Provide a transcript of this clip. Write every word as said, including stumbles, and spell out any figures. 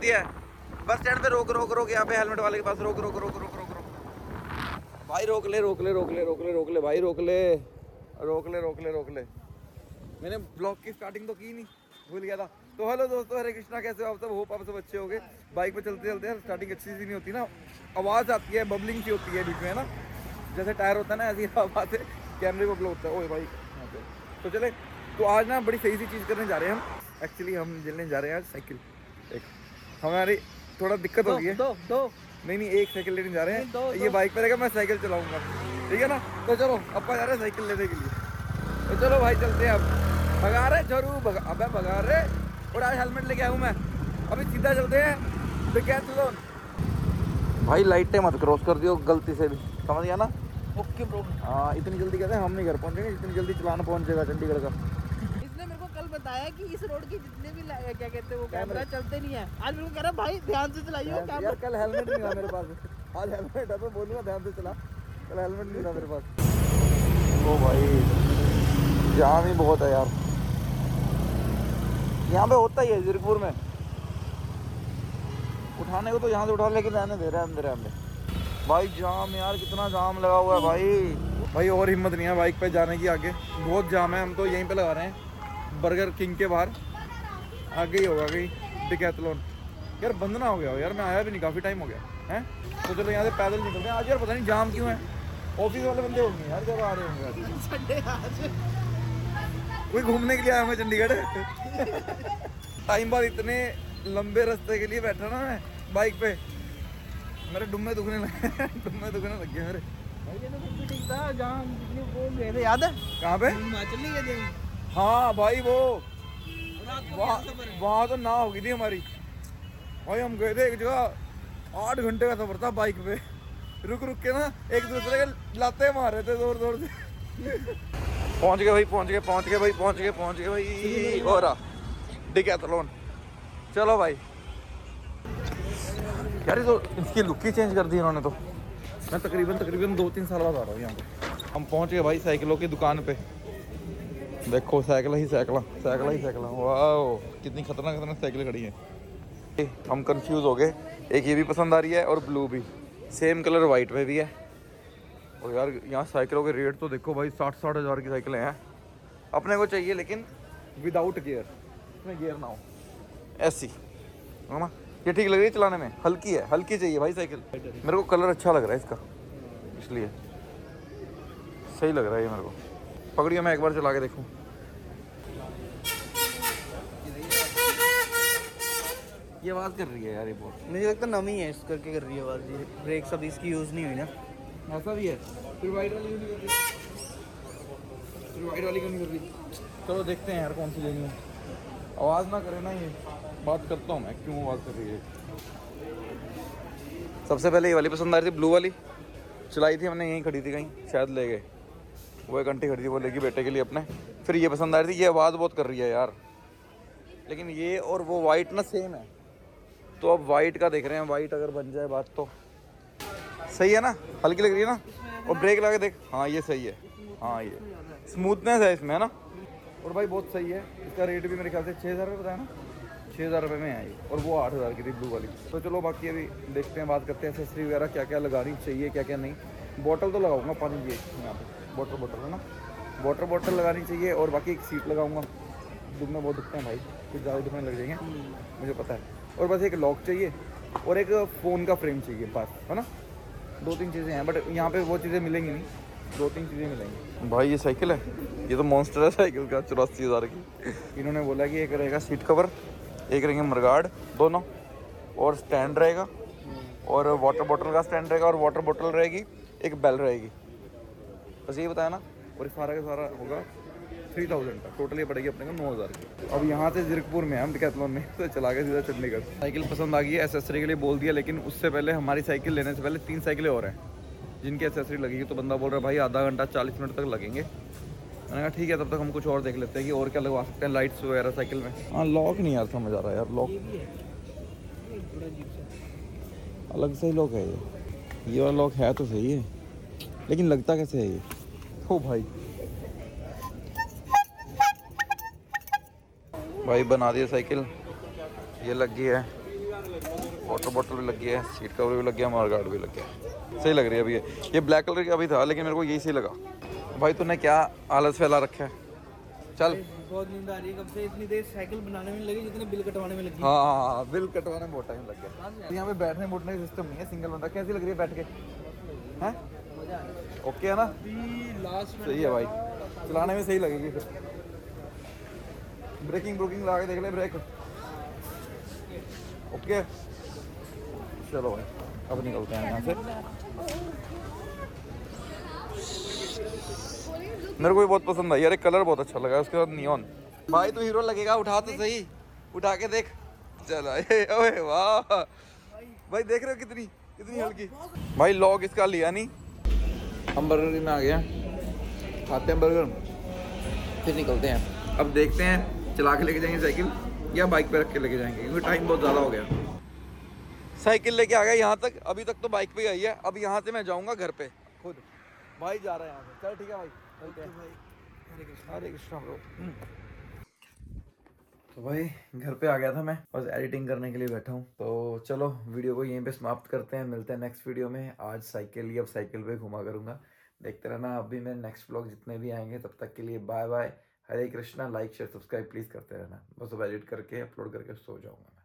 है। Bus stand पे रोक रोक रोक, यहाँ पे हेलमेट वाले के पास रोक रोक रोक रोक रोक रोक भाई, रोक ले रोक ले रोक ले रोक ले रोक ले भाई, रोक ले रोक ले रोक ले रोक ले। मैंने ब्लॉग की स्टार्टिंग तो की नहीं, भूल गया था। तो हेलो दोस्तों, हरे कृष्णा, कैसे हो आप सब? होप आप सब अच्छे हो गए। बाइक पे चलते चलते यार स्टार्टिंग अच्छी सी नहीं होती ना, आवाज़ आती है, बबलिंग सी होती है बीच में, है ना, जैसे टायर होता है ना, ऐसी आवाज़ है, कैमरे को ब्लो होता है। ओए भाई यहाँ पे तो चले। तो आज ना बड़ी सही सी चीज़ करने जा रहे हैं हम। एक्चुअली हम लेने जा रहे हैं आज साइकिल। एक हमारी थोड़ा दिक्कत हो गई है। दो दो नहीं नहीं, एक साइकिल लेने जा रहे हैं। दो, ये दो। बाइक पर रहेगा, मैं साइकिल चलाऊंगा, ठीक है ना। तो चलो अपा जा रहे हैं साइकिल लेने के लिए। तो चलो भाई चलते हैं। अब भगा रहे जरूर भगा, अबे भगा रहे। और आज हेलमेट लेके आया हूँ मैं। अभी सीधा चलते हैं डिकैथलॉन। भाई लाइटें मत क्रॉस कर दियो गलती से भी, समझ गया ना? Okay bro. हाँ, इतनी जल्दी कहते हैं हम नहीं घर पहुँचेंगे, इतनी जल्दी चलाना पहुँचेगा चंडीगढ़ का। इसने मेरे को कल बताया कि इस रोड के जितने भी ला- क्या कहते हैं वो कैमरा कैमरा चलते नहीं है। आज मेरे को कह रहा भाई ध्यान से चलाइए वो कैमरा। यार कल हेलमेट नहीं था मेरे पास, आज हेलमेट है तो बोलूँगा ध्यान से चला। कल हेलमेट नहीं था मेरे पास। ओ भाई जाम ही बहुत है यार, यहाँ पे होता ही है जीरकपुर में। उठाने को तो यहाँ से उठा, लेकिन रहने दे रहे अंदर अंदर। भाई जाम यार, कितना जाम लगा हुआ है भाई। भाई और हिम्मत नहीं है बाइक पे जाने की, आगे बहुत जाम है। हम तो यहीं पे लगा रहे हैं बर्गर किंग के बाहर, आगे ही होगा गई डिकैथलॉन। यार बंद ना हो गया हो यार, मैं आया भी नहीं, काफ़ी टाइम हो गया है। तो चलो यहाँ से पैदल निकलते हैं आज। यार पता नहीं जाम क्यों है, ऑफिस वाले बंदे होंगे यार जब आ रहे होंगे आज। संडे आज कोई घूमने के लिए आया मैं चंडीगढ़। टाइम बाद इतने लंबे रास्ते के लिए बैठा ना मैं बाइक पे, मेरे डुम्मे दुखने लगे डुम्मे दुखने लग गए मेरे। भाई ये तो बिल्कुल ठीक था जहाँ वो गए थे, याद है? कहाँ पे? हिमाचल नहीं गए थे? हाँ भाई वो रात को वहाँ क्या सफर है? वहाँ तो ना हो गई थी हमारी। भाई हम गए थे एक जगह, आठ घंटे का सफर था बाइक पे, रुक रुक के ना एक दूसरे के लाते मार रहे थे जोर जोर से। पहुँच गए भाई, पहुँच गए पहुँच गए भाई, पहुँच गए पहुँच गए भाई। और डिकैथलॉन चलो भाई। यार ये तो इसकी लुक ही चेंज कर दी इन्होंने तो। मैं तकरीबन तकरीबन दो तीन साल बाद आ रहा हूँ यहाँ पे। हम पहुँच गए भाई साइकिलों की दुकान पे। देखो साइकिल ही साइकिल साइकिल ही साइकिल, वाह कितनी खतरनाक खतरनाक साइकिल खड़ी हैं। हम कंफ्यूज हो गए, एक ये भी पसंद आ रही है और ब्लू भी, सेम कलर वाइट में भी है। और यार यहाँ साइकिलों के रेट तो देखो भाई, साठ साठ हज़ार की साइकिलें हैं। अपने को चाहिए लेकिन विदाउट गियर, इसमें गियर ना हो, ऐसी है ना। ये ठीक लग रही है चलाने में, हल्की है, हल्की चाहिए भाई साइकिल। मेरे को कलर अच्छा लग रहा है इसका, इसलिए सही लग रहा है ये मेरे को। पकड़िए मैं एक बार चला के देखूँ। ये आवाज़ कर रही है यार, ये बहुत मुझे लगता है नमी है इस करके कर रही है आवाज़। ये ब्रेक सब इसकी यूज़ नहीं हुई ना। ऐसा भी है। फिर वाइट वाली क्यों नहीं कर रही? फिर वाइट वाली क्यों नहीं कर रही? चलो देखते हैं यार कौन सी लेनी है। आवाज़ ना करे ना, ये बात करता हूँ मैं क्यों आवाज़ कर रही है। सबसे पहले ये वाली पसंद आ रही थी, ब्लू वाली चलाई थी हमने, यहीं खड़ी थी कहीं, शायद ले गए। वो एक घंटी खड़ी थी, वो लेगी बेटे के लिए अपने। फिर ये पसंद आ रही थी, ये आवाज़ बहुत कर रही है यार। लेकिन ये और वो वाइट ना सेम है, तो अब वाइट का देख रहे हैं। वाइट अगर बन जाए बात तो सही है ना, हल्की लग रही है ना। और ब्रेक लगा के देख, हाँ ये सही है, हाँ ये स्मूथनेस है इसमें, है ना। और भाई बहुत सही है। इसका रेट भी मेरे ख्याल से छः हज़ार रुपये बताया ना, छः हज़ार रुपये में है ये। और वो आठ हज़ार की थी ब्लू वाली। तो चलो बाकी अभी देखते हैं, बात करते हैं एक्सेसरी वगैरह क्या क्या लगानी चाहिए, क्या क्या नहीं। बॉटल तो लगाऊंगा पानी की यहाँ पे, वाटर बॉटल है ना, वाटर बॉटल लगानी चाहिए। और बाकी एक सीट लगाऊंगा, दुखने बहुत दुखते हैं भाई, कुछ ज़्यादा दुखने लग जाएंगे मुझे पता है। और बस एक लॉक चाहिए और एक फ़ोन का फ्रेम चाहिए बस, है ना। दो तीन चीज़ें हैं, बट यहाँ पे वो चीज़ें मिलेंगी नहीं, दो तीन चीज़ें मिलेंगी। भाई ये साइकिल है, ये तो मॉन्स्टर है साइकिल का, चौरासी हज़ार की। इन्होंने बोला कि एक रहेगा सीट कवर, एक रहेंगे मरगार्ड दोनों, और स्टैंड रहेगा, और वाटर बॉटल का स्टैंड रहेगा, और वाटर बॉटल रहेगी, एक बेल रहेगी, बस ये बताया ना। और सारा का सारा होगा थ्री थाउजेंड का, टोटल ये पड़ेगी अपने को नौ हज़ार की। अब यहाँ से जीरकपुर में हम डिकैथलॉन में तो चला गए सीधा चंडीगढ़। साइकिल पसंद आ गई है, एसेसरी के लिए बोल दिया, लेकिन उससे पहले हमारी साइकिल लेने से पहले तीन साइकिलें और हैं जिनकी एसेसरी लगेगी। तो बंदा बोल रहा है भाई आधा घंटा चालीस मिनट तक लगेंगे। मैंने कहा ठीक है, तब तक हम कुछ और देख लेते हैं कि और क्या लगवा सकते हैं, लाइट्स वगैरह साइकिल में। हाँ लॉक नहीं यार समझ आ रहा है यार, लॉक अलग से ही लॉक है ये ये वाला लॉक है तो सही है, लेकिन लगता कैसे है ये। ओ भाई भाई बना दिया साइकिल, ये लग गई है। वाटर बॉटल भी लगी है, सीट कवर भी लग गया, हमारा गार्ड भी लग गया, सही लग रही है अभी ये ये ब्लैक कलर का अभी था लेकिन मेरे को यही सही लगा। भाई तूने क्या आलस फैला रखा है, चल। बहुत नींद आ रही है, कब से इतनी देर साइकिल बनाने में लगी जितने बिल कटवाने में लगी। हाँ हाँ हाँ, बिल कटवाने में बहुत टाइम लग गया। यहाँ पे बैठने बैठने का सिस्टम नहीं है, सिंगल बंदा। कैसी लग रही है बैठ के, हैं? ओके है ना, लास्ट में सही है भाई, चलाने में सही लगेगी फिर। ब्रेकिंग ब्रेकिंग लगा के देख ले, ब्रेक ओके। चलो भाई अब निकलते हैं यहाँ से। मेरे को भी बहुत पसंद आई यार, एक कलर बहुत अच्छा लगा उसके बाद नियॉन। भाई तू हीरो लगेगा, उठा तो सही, उठा के देख। चलो ओए वाह भाई, देख रहे हो कितनी कितनी हल्की। भाई लॉग इसका लिया नहीं, हम बर्गर में आ गए हैं, खाते हैं बर्गर फिर निकलते हैं। अब देखते हैं चला के लेके जाएंगे साइकिल या बाइक पे रख के लेके जाएंगे, क्योंकि टाइम बहुत ज़्यादा हो गया। साइकिल लेके आ गया यहाँ तक, अभी तक तो बाइक पे ही आई है। अब यहाँ से मैं जाऊँगा घर पे खुद। भाई जा रहा है यहाँ से, चल ठीक है भाई, चलते हैं। हरे कृष्णा हरे कृष्णा ब्रो। तो भाई घर पे आ गया था मैं, बस एडिटिंग करने के लिए बैठा हूँ। तो चलो वीडियो को यहीं पे समाप्त करते हैं, मिलते हैं नेक्स्ट वीडियो में। आज साइकिल ही अब साइकिल पे घुमा करूँगा, देखते रहना। अब भी मैं नेक्स्ट व्लॉग जितने भी आएंगे, तब तक के लिए bye bye, Hare Krishna. Like share subscribe please करते रहना। बस अब एडिट करके अपलोड करके सो जाऊँगा।